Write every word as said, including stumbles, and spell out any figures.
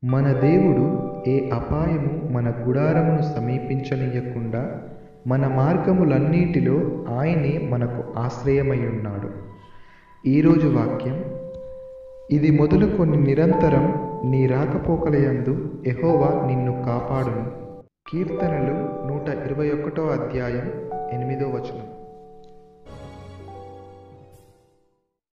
మన దేవుడు ఏ అపాయము మన గుడారమును సమీపించనీయకుండా మన మార్గములన్నిటిలో ఆయనే మనకు ఆశ్రయమయ్యున్నాడు. ఈరోజు వాక్యం: ఇది మొదలుకొని నిరంతరం నీ రాకపోకలయందు యెహోవా నిన్ను కాపాడును. కీర్తనలు నూట ఇరవై ఒకటో అధ్యాయం ఎనిమిదో వచనం.